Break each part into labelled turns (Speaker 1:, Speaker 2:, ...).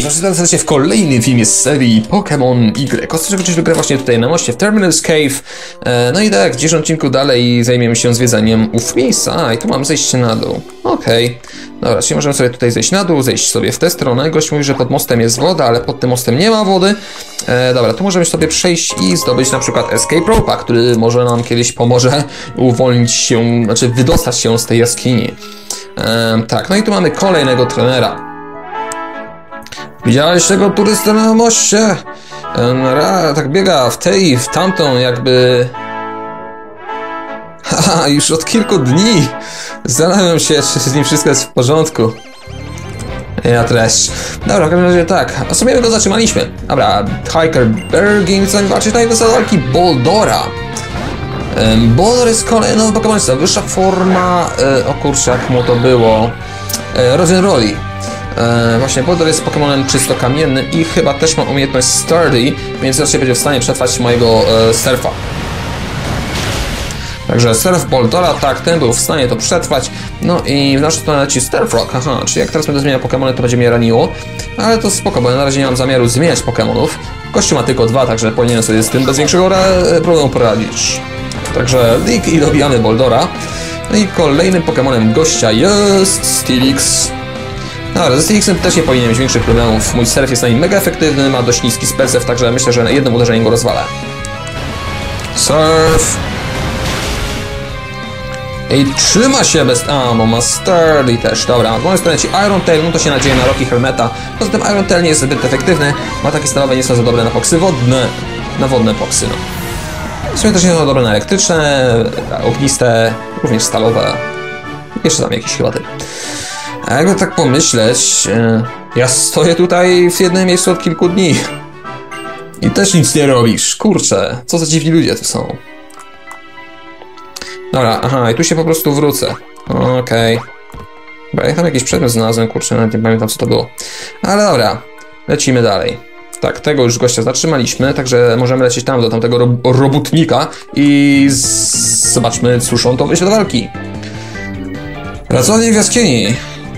Speaker 1: zaczynamy serdecznie w kolejnym filmie z serii Pokémon Y. Kostrzego gdzieś wygra właśnie tutaj na moście w Terminus Cave. No i tak, w dzisiejszym odcinku dalej zajmiemy się zwiedzaniem ów miejsca. I tu mam zejść na dół. Okej. Dobra, czyli możemy sobie tutaj zejść na dół, zejść sobie w tę stronę. Gość mówi, że pod mostem jest woda, ale pod tym mostem nie ma wody. Dobra, tu możemy sobie przejść i zdobyć na przykład Escape Rope'a, który może nam kiedyś pomoże uwolnić się, znaczy wydostać się z tej jaskini. Tak, no i tu mamy kolejnego trenera. Widziałeś tego turystę na moście? Tak biega w tej i w tamtą, jakby... Haha, już od kilku dni. Zastanawiam się, czy z nim wszystko jest w porządku. Ja też. Dobra, w każdym razie tak. A sobie go zatrzymaliśmy. Dobra, Hiker Bergin chce walczyć na walki Boldora. Boldor jest kolejny nowy Pokémon, wyższa forma... o kurczę, jak mu to było... Rosenrolli. Właśnie Boldor jest Pokémonem czysto kamiennym i chyba też ma umiejętność Sturdy, więc raczej będzie w stanie przetrwać mojego Surfa. Także Surf Boldora, tak, ten był w stanie to przetrwać. No i w naszej stronę leci Starfrog, aha, czyli jak teraz będę zmieniał Pokémony, to będzie mnie raniło. Ale to spoko, bo ja na razie nie mam zamiaru zmieniać Pokémonów. Kościół ma tylko 2, także powinienem sobie z tym bez większego problemu poradzić. Także League i dobijamy Boldora. No i kolejnym Pokémonem gościa jest Steelix. Dobra, ze Steelixem też nie powinien mieć większych problemów. Mój Surf jest na nim mega efektywny, ma dość niski spellsave, także myślę, że jednym uderzeniem go rozwalę. Surf! I trzyma się bez... bo ma Sturdy też. Dobra, z mojej strony ci Iron Tail, no to się nadzieje na Rocky Helmeta. Poza tym Iron Tail nie jest zbyt efektywny. Ma takie stalowe, nie są za dobre na poksy wodne. Na wodne poksy, no. W sumie też nie są dobre na elektryczne, ogniste, również stalowe. Jeszcze tam jakiś chyba typ. A jakby tak pomyśleć, ja stoję tutaj w jednym miejscu od kilku dni. I też nic nie robisz. Kurczę, co za dziwni ludzie tu są. Dobra, aha, i tu się po prostu wrócę. Okej. Dobra, ja tam jakiś przedmiot znalazłem, kurczę, nawet nie pamiętam co to było. Ale dobra, lecimy dalej. Tak, tego już gościa zatrzymaliśmy, także możemy lecieć tam do tamtego robotnika i zobaczmy, cóż on to wyjdzie do walki. Pracownik w jaskini.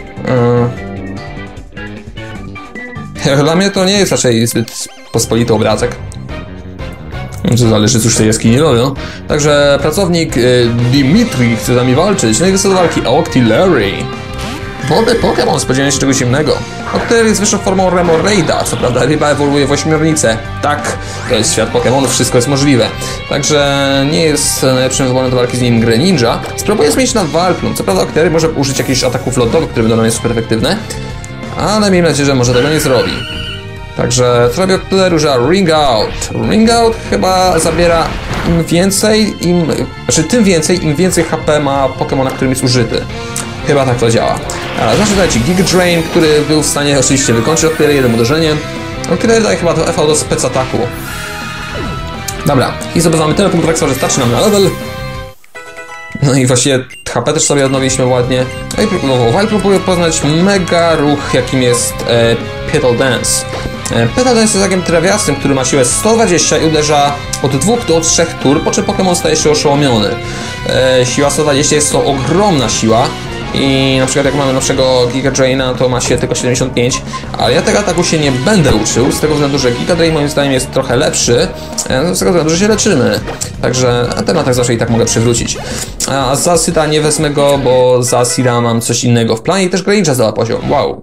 Speaker 1: Dla mnie to nie jest raczej zbyt pospolity obrazek. Zależy, cóż tej jaskini robią. Także pracownik Dimitri chce z nami walczyć. No i do walki Octillery. Wodny Pokémon, spodziewałem się czegoś innego. Octillery jest wyższą formą Remoraida. Co prawda ryba ewoluuje w ośmiornicę. Tak, to jest świat Pokémonów, wszystko jest możliwe. Także nie jest najlepszym wyborem do walki z nim Greninja. Spróbuję zmienić na Valplum. Co prawda Octillery może użyć jakichś ataków lodowych, które będą na mnie super efektywne. Ale miejmy nadzieję, że może tego nie zrobi. Także zrobię Octillery używa Ring Out. Ring Out chyba zabiera im więcej, tym więcej HP ma Pokémon, na którym jest użyty. Chyba tak to działa. Znaczy daje ci Giga Drain, który był w stanie oczywiście wykończyć Octillery jednym uderzeniem. Octillery daje chyba to EV do spec ataku. Dobra, i zdobywamy tyle punktów, że starczy nam na level. No i właściwie HP też sobie odnowiliśmy ładnie. No i Wild próbuje poznać mega ruch, jakim jest Petal Dance. Petal Dance jest takim trawiastym, który ma siłę 120 i uderza od 2 do 3 tur, po czym Pokémon staje się oszołomiony. Siła 120 jest to ogromna siła i na przykład jak mamy nowszego Giga Draina, to ma się tylko 75, ale ja tego ataku się nie będę uczył, z tego względu, że Giga Drain moim zdaniem jest trochę lepszy, z tego względu, że się leczymy. Także ten atak zawsze i tak mogę przywrócić. A za Asida nie wezmę go, bo za Asida mam coś innego w planie i też Greninja zdała poziom. Wow.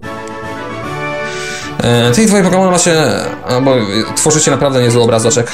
Speaker 1: Tej twoje Pokémony macie, bo tworzycie naprawdę niezły obrazoczek.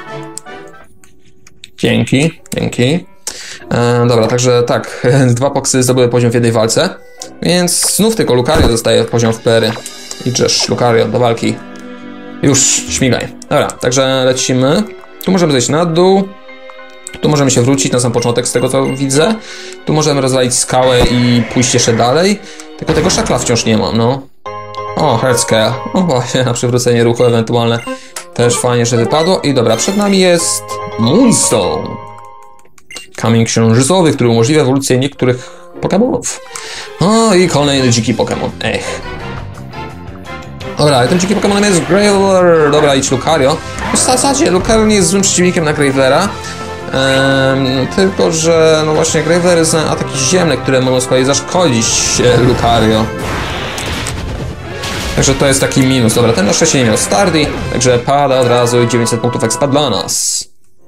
Speaker 1: Dzięki, dzięki. Dobra, także tak, 2 poksy zdobyły poziom w jednej walce, więc znów tylko Lucario dostaje poziom w plery. Idziesz, Lucario, do walki. Już, śmigaj. Dobra, także lecimy. Tu możemy zejść na dół. Tu możemy się wrócić na sam początek z tego co widzę. Tu możemy rozwalić skałę i pójść jeszcze dalej. Tylko tego szakla wciąż nie mam, no. O, Heart Scale. O właśnie, na przywrócenie ruchu ewentualne. Też fajnie, że wypadło. I dobra, przed nami jest Moonstone. Kamień księżycowy, który umożliwia ewolucję niektórych Pokémonów. O, i kolejny dziki Pokémon. Ech. Dobra, ten dziki Pokémon jest Graveler. Dobra, idź Lucario. W zasadzie Lucario nie jest złym przeciwnikiem na Gravelera. Tylko, że no właśnie Graveler jest ataki ziemne, które mogą z kolei zaszkodzić Lucario. Także to jest taki minus. Dobra, ten na szczęście nie miał Stardy, także pada od razu i 900 punktów expa dla nas.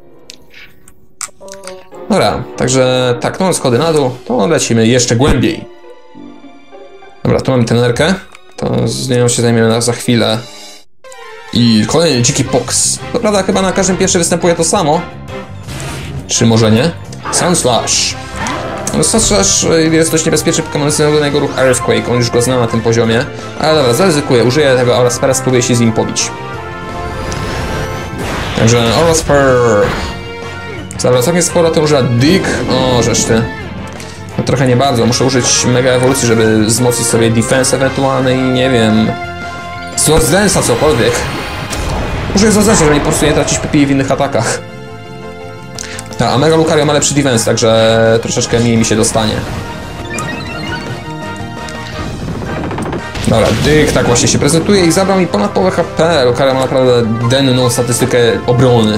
Speaker 1: Dobra, także tak, no schody na dół, to lecimy jeszcze głębiej. Dobra, tu mamy trenerkę, to z nią się zajmiemy za chwilę. I kolejny dziki Pox. To prawda, chyba na każdym pierwszy występuje to samo. Czy może nie? Sunslash. No, Sunslash jest dość niebezpieczny Pokémon, na jego ruch Earthquake, on już go zna na tym poziomie. Ale dobra, zaryzykuję, użyję tego Auraspera, spróbuję się z nim pobić. Także Aurasper. Dobra, całkiem sporo to używa Dig. O, żeż ty. No, trochę nie bardzo, muszę użyć mega ewolucji, żeby wzmocnić sobie defense ewentualny i nie wiem... Slot Dance'a, cokolwiek. Użyję zaznaczyć, żeby po prostu nie tracić PPI w innych atakach. A Mega Lucario ma lepszy defense, także troszeczkę mniej mi się dostanie. Dobra, Dyk tak właśnie się prezentuje i zabrał mi ponad połowę HP. Lucario ma naprawdę denną statystykę obrony.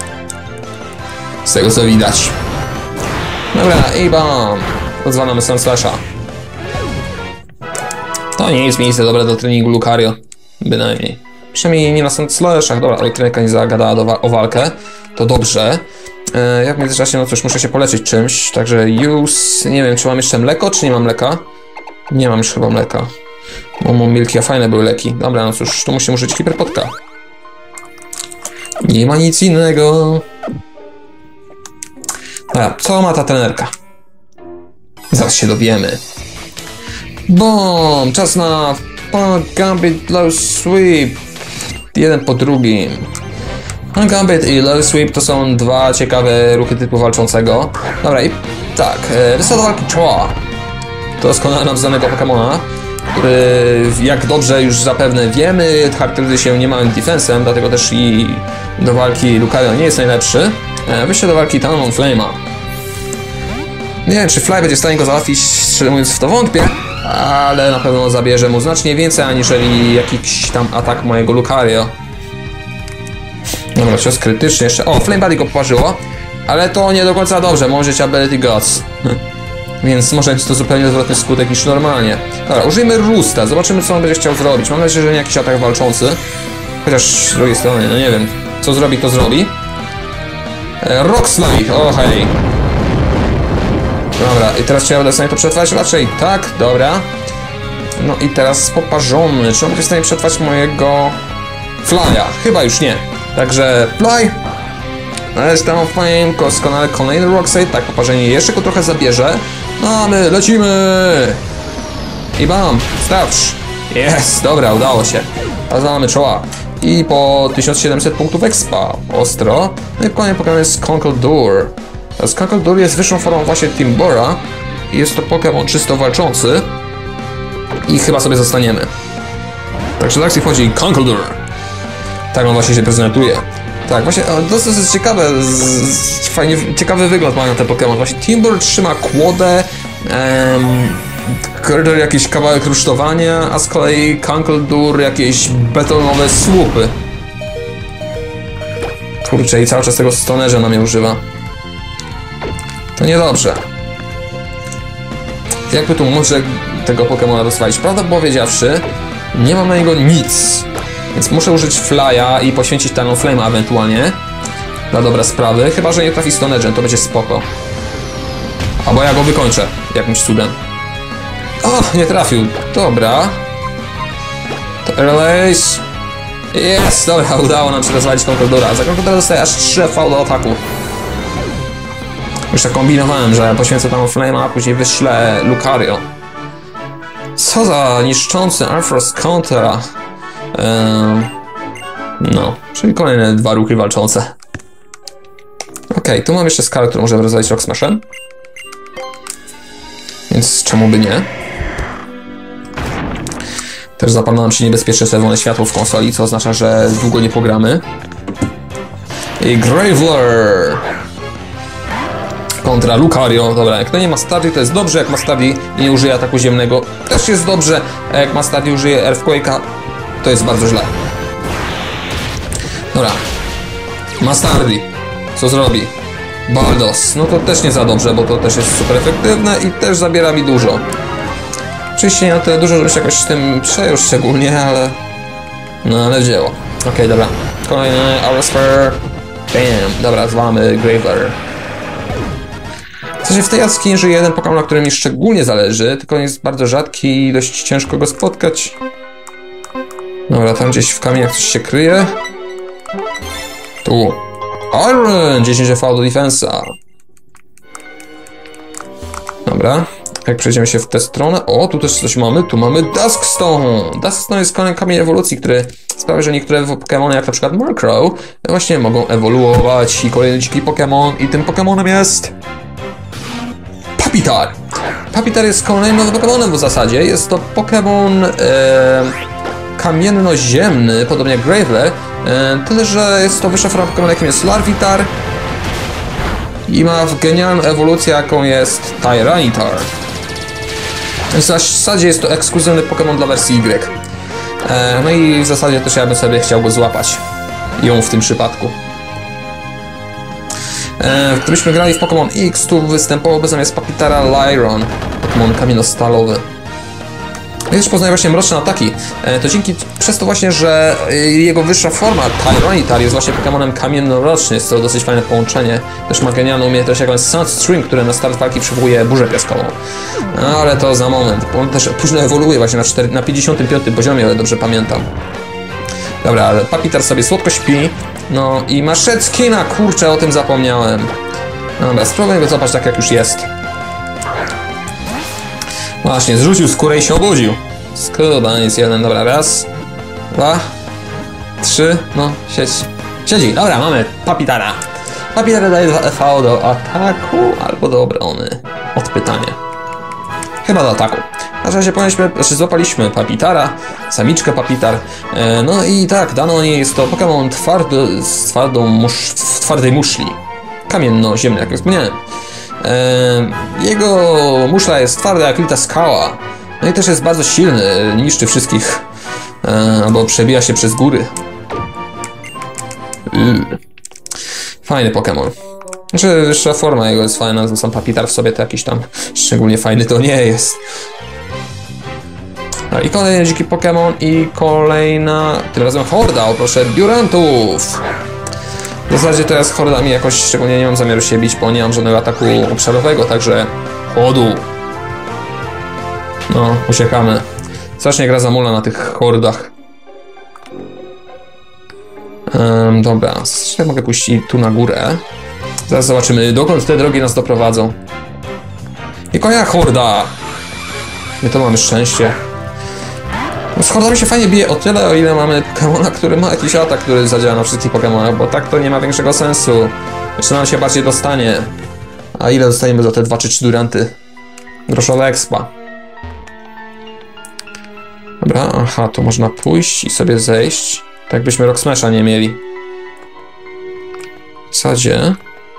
Speaker 1: Z tego co widać. Dobra, i bam! Rozwalamy Sunslasha. To nie jest miejsce dobre do treningu Lucario. Bynajmniej. Przynajmniej nie na Sunslashach. Dobra, elektryka nie zagadała o walkę. To dobrze. Jak w międzyczasie, no cóż, muszę się poleczyć czymś. Także use... Nie wiem, czy mam jeszcze mleko, czy nie mam mleka? Nie mam już chyba mleka. Bo mam milki, a fajne były leki. Dobra, no cóż, tu musimy użyć hiperpotka. Nie ma nic innego. Dobra, co ma ta trenerka? Zaraz się dowiemy. Bom! Czas na Gambit, Low Sweep. Jeden po drugim. Gambit i Low Sweep to są dwa ciekawe ruchy typu walczącego. Dobra, i tak, wysada walki Chua. To doskonale nam znanego Pokemona, który, jak dobrze już zapewne wiemy, charakteryzuje się niemałym defensem, dlatego też i do walki Lucario nie jest najlepszy. Wyjście do walki Talon Flame'a. Nie wiem, czy Fly będzie w stanie go załatwić, szczerze mówiąc w to wątpię, ale na pewno zabierze mu znacznie więcej, aniżeli jakiś tam atak mojego Lucario. Dobra, cios krytyczny jeszcze. O, Flame Body go poparzyło, ale to nie do końca dobrze, może być Ability Gods. Więc może mieć to zupełnie odwrotny skutek niż normalnie. Dobra, użyjmy Roosta, zobaczymy co on będzie chciał zrobić. Mam nadzieję, że nie jakiś atak walczący. Chociaż z drugiej strony, no nie wiem, co zrobi, to zrobi. Rock Slide, o hej. Dobra, i teraz czy ja będę w stanie to przetrwać? Raczej tak, dobra. No i teraz poparzony. Czy on będzie w stanie przetrwać mojego Fly'a? Chyba już nie. Także Fly. Należy tam Flame, doskonale kolejny Rock Slide. Tak, poparzenie jeszcze go trochę zabierze. No a my lecimy! I bam, starcz. Jest, dobra, udało się. Teraz mamy czoła. I po 1700 punktów expa. Ostro. No i kolejny Pokémon jest Conkeldurr. Teraz Conkeldurr jest wyższą formą właśnie Timbora. I jest to Pokémon czysto walczący. I chyba sobie zostaniemy. Także tak się wchodzi Conkeldurr. Tak on właśnie się prezentuje. Tak, właśnie, to jest ciekawe, fajnie, ciekawy wygląd mają te Pokémon. Właśnie Timburr trzyma kłodę, Curdle jakiś kawałek rusztowania, a z kolei Conkeldurr jakieś betonowe słupy. Kurczę, i cały czas tego stonerza na mnie używa. To niedobrze. Jakby tu może tego Pokémona rozwalić? Prawdę powiedziawszy, nie mam na niego nic. Więc muszę użyć Fly'a i poświęcić Talon Flame'a ewentualnie. Dla dobra sprawy. Chyba że nie trafi Stonergen, to będzie spoko. Albo ja go wykończę jakimś cudem. O, nie trafił. Dobra. To Release. Jest, dobra, udało nam się rozwalić Conkeldurra. Za Conkeldurra dostaje aż 3 V do ataku. Już tak kombinowałem, że poświęcę Talon Flame'a, a później wyślę Lucario. Co za niszczący Arthros Contra. No, czyli kolejne dwa ruchy walczące. Okej, tu mam jeszcze skalę, którą możemy rozwalić Rock Smashem. Więc czemu by nie? Też zapalno nam się niebezpieczne czerwone światło w konsoli, co oznacza, że długo nie pogramy. I Graveler kontra Lucario. Dobra, jak to nie ma Stardy, to jest dobrze, jak ma Stardy i nie użyje ataku ziemnego, też jest dobrze, a jak ma Stardy i użyje Earthquake'a, to jest bardzo źle. Dobra. Mastardi. Co zrobi? Baldos. No to też nie za dobrze, bo to też jest super efektywne i też zabiera mi dużo. Oczywiście nie na tyle dużo, żebym się jakoś tym przejął szczególnie, ale... No ale w dzieło. Okej, dobra. Kolejny Aurasphere. Bam. Dobra, zwalamy Graveler. W sensie w tej jaskini żyje jeden Pokémon, na którym mi szczególnie zależy, tylko on jest bardzo rzadki i dość ciężko go spotkać. Dobra, tam gdzieś w kamieniach coś się kryje. Tu. Iron! 10 EV do defensa. Dobra. Jak przejdziemy się w tę stronę... O, tu też coś mamy. Tu mamy Duskstone. Duskstone jest kolejny kamień ewolucji, który sprawia, że niektóre Pokémony, jak na przykład Murkrow, właśnie mogą ewoluować. I kolejny dziki Pokémon. I tym Pokémonem jest... Papitar. Papitar jest kolejnym nowym Pokémonem w zasadzie. Jest to Pokémon kamienno-ziemny, podobnie jak Graveler. Tyle, że jest to wyższa forma Pokémon, jakim jest Larvitar. I ma genialną ewolucję, jaką jest Tyranitar. W zasadzie jest to ekskluzywny Pokémon dla wersji Y. No i w zasadzie też ja bym sobie chciał go złapać. Ją w tym przypadku. Gdybyśmy grali w Pokémon X, tu występowałby zamiast Papitara Lyron, Pokémon kamienno-stalowy. I też poznaje właśnie mroczne ataki. To dzięki przez to właśnie, że jego wyższa forma, Tyranitar, jest właśnie Pokémonem kamienno-mroczny. Jest to dosyć fajne połączenie. Też ma genialną umiejętność, jaką jest Sunstream, który na start walki przywołuje burzę piaskową. Ale to za moment. On też późno ewoluuje właśnie na 55 poziomie, ale dobrze pamiętam. Dobra, ale Papitar sobie słodko śpi. No i ma Shed-skina, kurczę, o tym zapomniałem. Dobra, spróbuję go złapać tak jak już jest. Właśnie, zrzucił skórę i się obudził. Skubaniec jeden, dobra, raz, 2, 3, no, siedzi. Dobra, mamy Papitara. Papitar daje 2 EV do ataku albo do obrony. Odpytanie. Chyba do ataku. Na razie złapaliśmy Papitara, samiczkę Papitar. No i tak, dano niej jest to Pokémon w twardej muszli. Kamienno-ziemny, jak już wspomniałem. Jego muszla jest twarda jak lita skała. No i też jest bardzo silny, niszczy wszystkich, albo przebija się przez góry. Fajny Pokémon. Znaczy, wyższa forma jego jest fajna, sam Papitar w sobie to jakiś tam szczególnie fajny to nie jest. No i kolejny dziki Pokémon i kolejna, tym razem horda, o proszę, Durantów. W zasadzie to ja z hordami jakoś szczególnie nie mam zamiaru się bić, bo nie mam żadnego ataku obszarowego, także chodu. No, uciekamy. Strasznie gra zamula na tych hordach. Dobra, jeszcze mogę puścić tu na górę. Zaraz zobaczymy, dokąd te drogi nas doprowadzą. I kolejna horda. My to mamy szczęście. No z hordami się fajnie bije o tyle, o ile mamy Pokémona, który ma jakiś atak, który zadziała na wszystkich Pokémonach, bo tak to nie ma większego sensu. Jeszcze nam się bardziej dostanie. A ile dostaniemy za te 2 czy 3 Duranty? Groszowe expa. Dobra, aha, tu można pójść i sobie zejść. Tak byśmy Rock Smasha nie mieli. W zasadzie...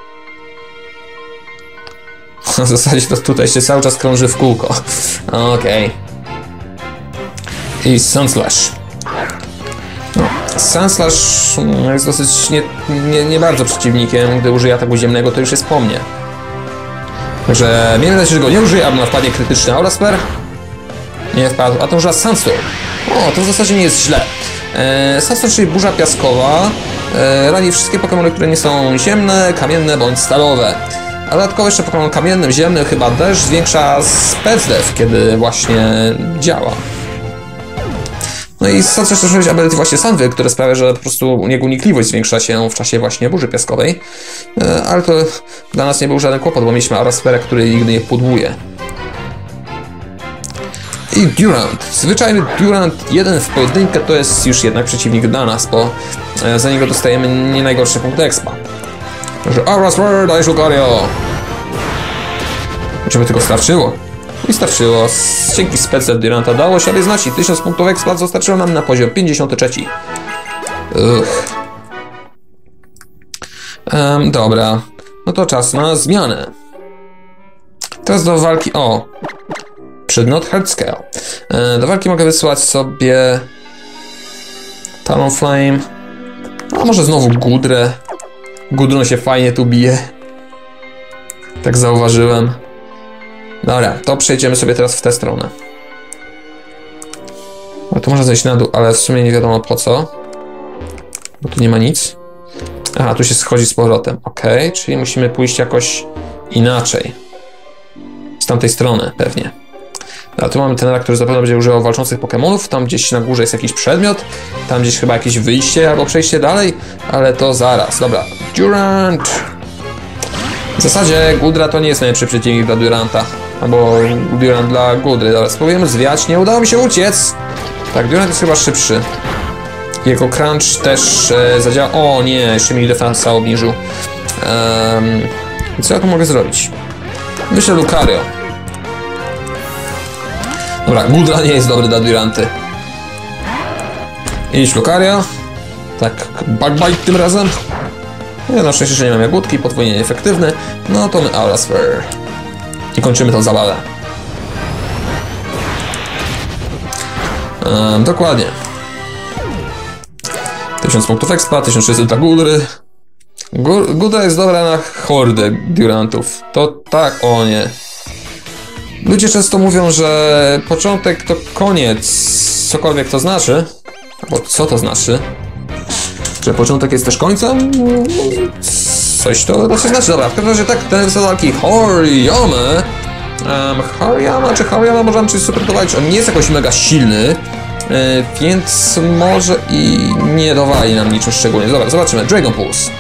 Speaker 1: W zasadzie to tutaj się cały czas krąży w kółko. Okej. I Sandslash. No, Sandslash jest dosyć nie bardzo przeciwnikiem. Gdy użyje ataku ziemnego, to już jest po mnie. Także miejmy nadzieję, że go nie użyje, albo wpadnie krytyczny Aurasper. Nie wpadł, a to używa Sandstorm. O, to w zasadzie nie jest źle. Sandstorm, czyli burza piaskowa, rani wszystkie Pokémony, które nie są ziemne, kamienne bądź stalowe. A dodatkowo jeszcze Pokémon kamiennym, ziemnym, chyba deszcz zwiększa specdev, kiedy właśnie działa. No i chcę też użyć ability właśnie Sandwy, które sprawia, że po prostu jego unikliwość zwiększa się w czasie właśnie burzy piaskowej. Ale to dla nas nie był żaden kłopot, bo mieliśmy Auraspera, który nigdy nie pudłuje. I Durant. Zwyczajny Durant 1 w pojedynkę to jest już jednak przeciwnik dla nas, bo za niego dostajemy nie najgorsze punkty expa. Także Aurasper, dajesz Lucario! Żeby tylko starczyło. I starczyło. Dzięki specjal Duranta dało się znać i 1000 punktów expa zostarczyło nam na poziom 53. Dobra. No to czas na zmianę. Teraz do walki... O! Przedmiot Heartscale. Do walki mogę wysłać sobie... Talonflame. A może znowu Gudrę. Gudrą się fajnie tu bije. Tak zauważyłem. Dobra, to przejdziemy sobie teraz w tę stronę. No to można zejść na dół, ale w sumie nie wiadomo po co. Bo tu nie ma nic. Aha, tu się schodzi z powrotem. Okej, czyli musimy pójść jakoś inaczej. Z tamtej strony pewnie. A tu mamy tenera, który zapewne będzie używał walczących Pokemonów. Tam gdzieś na górze jest jakiś przedmiot. Tam gdzieś chyba jakieś wyjście albo przejście dalej. Ale to zaraz. Dobra. Durant! W zasadzie Gudra to nie jest najlepszy przeciwnik dla Duranta. Albo Durant dla Gudry. Dobra, spróbujemy zwiać. Nie udało mi się uciec. Tak, Durant jest chyba szybszy. Jego crunch też zadziała. O nie, jeszcze mi defensa obniżył. Co ja tu mogę zrobić? Myślę Lucario. Dobra, Gudra nie jest dobry dla Duranty. Idź Lucario. Tak, Bug Bite tym razem. Ja na szczęście, że nie mam jagódki, podwójnie nieefektywny. No to my Aura Sphere. I kończymy tą zabawę. Dokładnie. 1000 punktów expa, 1600 dla Gudry. Gudra jest dobra na hordę Durantów. To tak, o nie. Ludzie często mówią, że początek to koniec, cokolwiek to znaczy. Bo co to znaczy? Że początek jest też końcem? Coś to znaczy. Dobra, w każdym razie tak, ten walki Hariyama. Hariyama czy Hariyama możemy coś supertować. On nie jest jakoś mega silny, więc może i nie dowali nam niczym szczególnie. Dobra, zobaczymy. Dragon Pulse.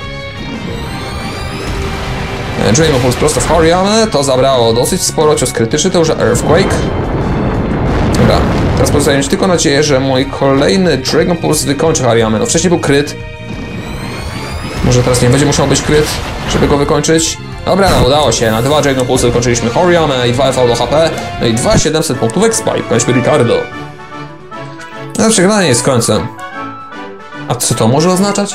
Speaker 1: Dragon Pulse prosto w Hariyamę. To zabrało dosyć sporo. Cios krytyczny to już Earthquake. Dobra, teraz pozostaje mieć tylko nadzieję, że mój kolejny Dragon Pulse wykończy Hariyamę. No wcześniej był kryt. Może teraz nie będzie musiał być kryt, żeby go wykończyć. Dobra, no, udało się. Na 2 Dragon Pulse wykończyliśmy Hariyamę i 2 FV do HP. No i 2700 punktów expa i kończymy Ricardo. No przegranie jest końcem. A co to może oznaczać?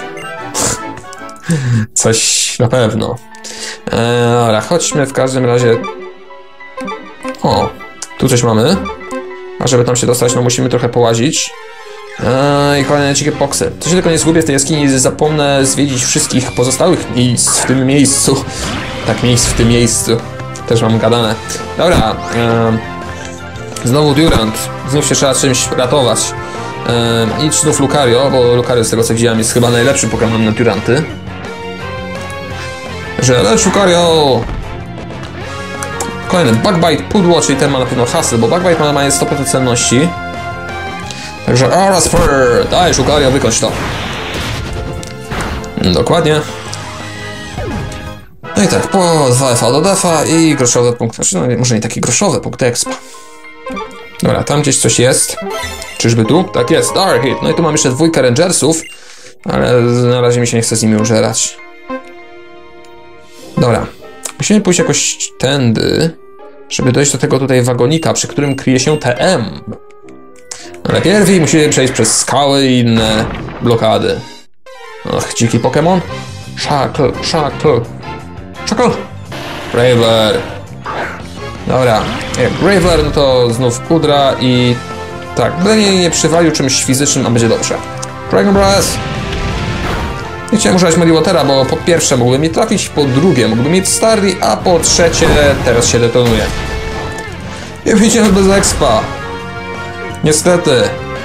Speaker 1: Coś na pewno. Dobra, chodźmy w każdym razie. O, tu coś mamy. A żeby tam się dostać, no musimy trochę połazić. I kolejne dzikie poksy. To się tylko nie zgubię w tej jaskini, zapomnę zwiedzić wszystkich pozostałych miejsc w tym miejscu. Tak, miejsc w tym miejscu. Też mam gadane. Dobra. Znowu Durant. Znów się trzeba czymś ratować. I znów Lucario, bo Lucario z tego co widziałem jest chyba najlepszym Pokémonem na Duranty. Że lecz Lucario! Kolejny Bug-Bite Pudło, czyli ten ma na pewno hasy, bo Bug-Bite ma normalnie 100% cenności. Także Aura Sphere! Dajesz Lucario, wykończ to. Dokładnie. No i tak, po 2 FA do defa i groszowe punkty, znaczy no może nie takie groszowe, punkty expa. Dobra, tam gdzieś coś jest. Czyżby tu? Tak jest, Dark Hit. No i tu mam jeszcze 2 Rangersów, ale na razie mi się nie chce z nimi użerać. Dobra, musimy pójść jakoś tędy, żeby dojść do tego tutaj wagonika, przy którym kryje się TM. Ale pierwej musimy przejść przez skały i inne blokady. Och, dziki Pokémon. Shackle. Graveler. Dobra, jak Graveler, no to znów Gudra i... Tak, byle nie przywalił czymś fizycznym, a będzie dobrze. Dragon Breath. Nie chciałem używać Mediwatera, bo po pierwsze mógłbym mi trafić, po drugie mógłbym mieć Starly, a po trzecie teraz się detonuje. I wyjdziemy bez expa. Niestety.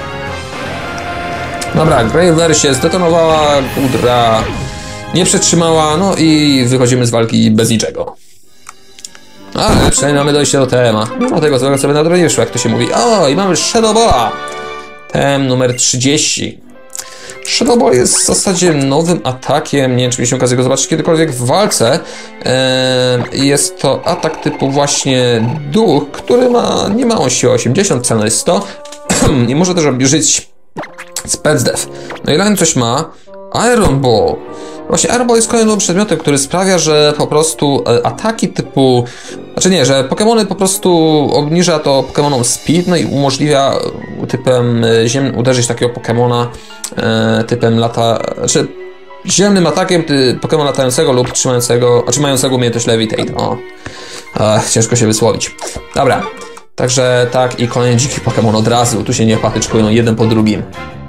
Speaker 1: Dobra, Graveler się zdetonowała, Gudra nie przetrzymała, no i wychodzimy z walki bez niczego. Ale przynajmniej mamy dojście do TM-a. Mimo tego złego sobie na dronie wyszło, jak to się mówi. O, i mamy Shadow Balla. TM numer 30. Shadow Ball jest w zasadzie nowym atakiem, nie wiem czy mieliśmy okazję go zobaczyć kiedykolwiek w walce. Jest to atak typu właśnie duch, który ma niemałą siłę, 80, cena jest 100 i może też obniżyć Spec Def. No i Line coś ma. Iron Ball. Właśnie Iron Ball jest kolejnym przedmiotem, który sprawia, że po prostu ataki typu... Znaczy nie, że Pokémony po prostu obniża to Pokémonom speed, no i umożliwia typem ziemnym uderzyć takiego Pokémona typem znaczy ziemnym atakiem Pokémon latającego lub trzymającego, znaczy mającego umiejętność Levitate. O, ciężko się wysłowić. Dobra, także tak i kolejny dziki Pokémon od razu, tu się nie patyczkują jeden po drugim.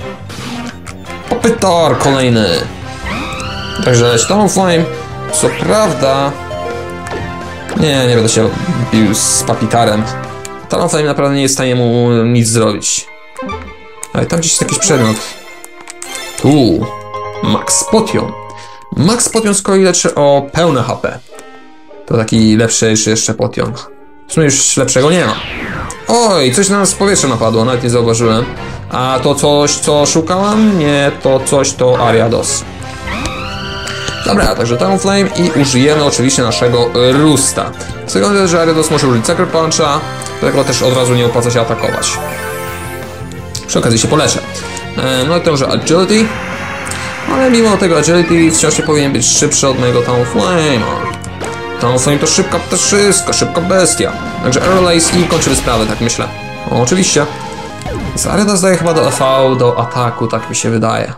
Speaker 1: Popytor kolejny. Także Stone Flame, co prawda... Nie będę się bił z Papitarem. Talonflame naprawdę nie jest w stanie mu nic zrobić. Ale tam gdzieś jest jakiś przedmiot. Tu. Max Potion. Max Potion z kolei leczy o pełne HP. To taki lepszy jeszcze potion. W sumie już lepszego nie ma. Oj, coś na nas z powietrza napadło, nawet nie zauważyłem. A to coś, co szukałam? Nie, to coś to Ariados. Dobra, także Talonflame i użyjemy oczywiście naszego Rusta. Z tego względu, że Ariados może użyć Sucker Puncha, dlatego też od razu nie opłaca się atakować. Przy okazji się poleczę. No i tenże Agility. Ale mimo tego Agility wciąż nie powinien być szybszy od mojego Talonflame'a. Talonflame to szybka ptaszysko, szybka bestia. Także Air Lace i kończymy sprawę, tak myślę. O, oczywiście. Ariados daje chyba do EV, do ataku, tak mi się wydaje.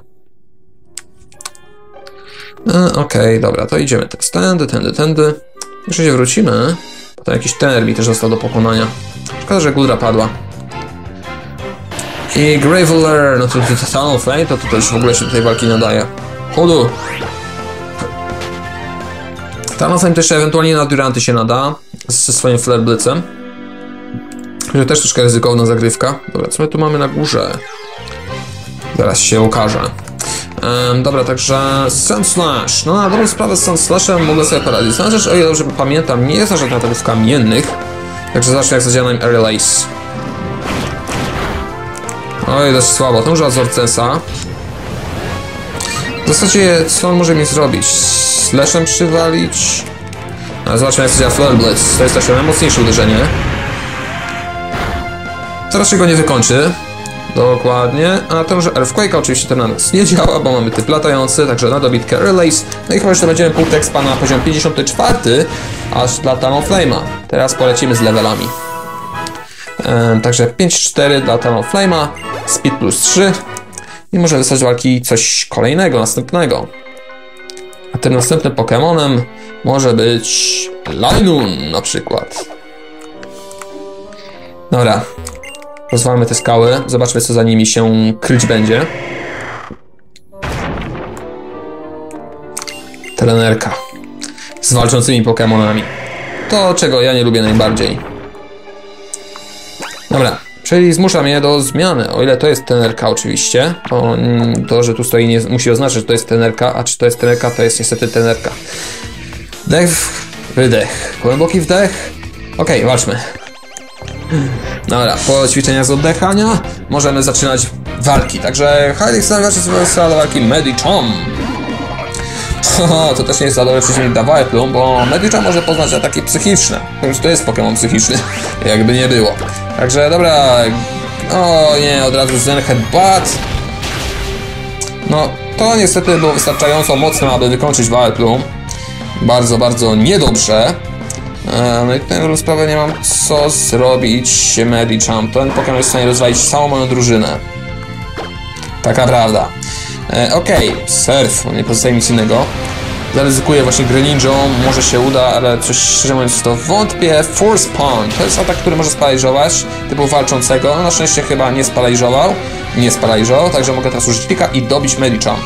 Speaker 1: Okej, dobra, to idziemy teraz tędy. Jeszcze się wrócimy. Potem jakiś tener mi też został do pokonania. Szkoda, że Gudra padła. I Graveler, no to Talonflame, to też w ogóle się do tej walki nadaje. Chodu! Talonflame też ewentualnie na Duranty się nada ze swoim Flare Blitzem. To też troszkę ryzykowna zagrywka. Dobra, co my tu mamy na górze? Zaraz się okaże. Dobra, także Sun Slash. No na dobrą sprawę z Sun Slashem mogę sobie poradzić. Znaczy, że o ile dobrze pamiętam, nie jest na żadnych ataków kamiennych. Także zacznę jak zadziała nam Air Lace. Oj, dość słabo. To używa Zorcensa. W zasadzie co on może mi zrobić? Slashem przywalić? Ale zobaczmy jak zadziała Flare Blitz. To jest też najmocniejsze uderzenie. Teraz się go nie wykończy. Dokładnie, a tenże Earthquake'a oczywiście to na nas nie działa, bo mamy typ latający, także na dobitkę Air Lace. No i chyba jeszcze będziemy punkt expa na poziom 54, aż dla Talonflame'a. Teraz polecimy z levelami. Także 5-4 dla Talonflame'a, speed plus 3 i możemy wysłać do walki coś kolejnego, następnego. A tym następnym Pokemonem może być Linoon na przykład. Dobra. Rozwalmy te skały, zobaczmy co za nimi się kryć będzie. Trenerka z walczącymi Pokemonami. To czego ja nie lubię najbardziej. Dobra, czyli zmusza mnie do zmiany, o ile to jest trenerka oczywiście. To, że tu stoi nie musi oznaczać, że to jest trenerka, a czy to jest trenerka, to jest niestety trenerka. Wdech, wydech, głęboki wdech. Okej, walczmy. Dobra, po ćwiczeniach z oddychania możemy zaczynać walki, także Highly Star do walki Medicham. To też nie jest za dobry przeciwnik dla Vileplume, bo Medicham może poznać ataki psychiczne. To jest Pokémon psychiczny, jakby nie było. Także dobra, o nie, od razu Zen Headbutt. No, to niestety było wystarczająco mocne, aby wykończyć Vileplume. Bardzo, bardzo niedobrze. No i tę sprawę nie mam co zrobić Medicham. Ten Pokémon jest w stanie rozwalić całą moją drużynę. Taka prawda. Okej, Surf, nie pozostaje nic innego. Zaryzykuję właśnie Greninją, może się uda, ale coś szczerze mówiąc to wątpię. Force Punch, to jest atak, który może sparaliżować typu walczącego. Na szczęście chyba nie sparaliżował. Nie sparaliżował, także mogę teraz użyć klika i dobić Medicham.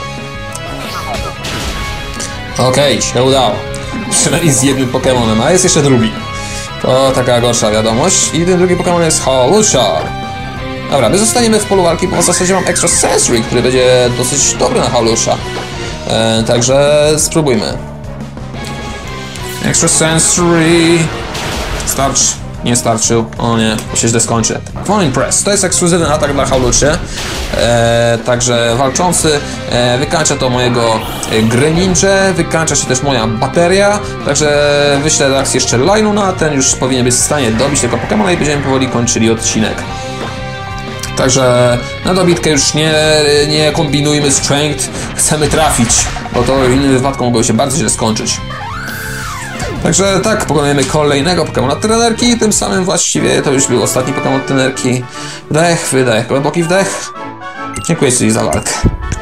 Speaker 1: Okej, się udało. Przynajmniej z jednym Pokemonem, a jest jeszcze drugi. To taka gorsza wiadomość. I ten drugi Pokemon jest Hawlucha. Dobra, my zostaniemy w polu walki, bo w zasadzie mam Extra Sensory, który będzie dosyć dobry na Hawlucha. Także spróbujmy. Extra Sensory. Starczy. Nie starczył. O nie, to się źle skończy. Falling Press. To jest ekskluzywny atak dla Hawluchy. Także walczący. Wykańcza to mojego Greninja. Wykańcza się też moja bateria. Także wyślę teraz jeszcze Linoona. Ten już powinien być w stanie dobić tego Pokemona i będziemy powoli kończyli odcinek. Także na dobitkę już nie kombinujmy strength. Chcemy trafić, bo to w innym wypadku mogło się bardzo źle skończyć. Także tak, pokonujemy kolejnego Pokemona trenerki, tym samym właściwie to już był ostatni Pokemon trenerki. Wdech, wydech, głęboki wdech. Dziękuję Ci za walkę.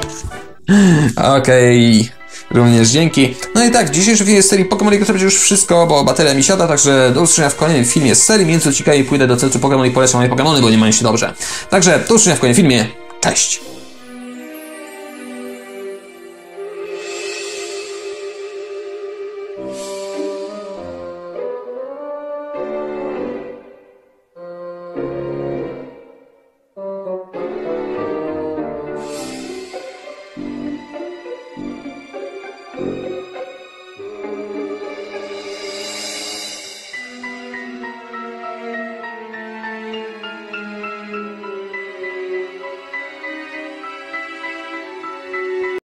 Speaker 1: Okej, również dzięki. No i tak, w dzisiejszej serii Pokémon League to będzie już wszystko, bo bateria mi siada, także do usłyszenia w kolejnym filmie z serii. Między ciekawie pójdę do centrum Pokémon i polecam moje Pokémony, bo nie mają się dobrze. Także do usłyszenia w kolejnym filmie. Cześć!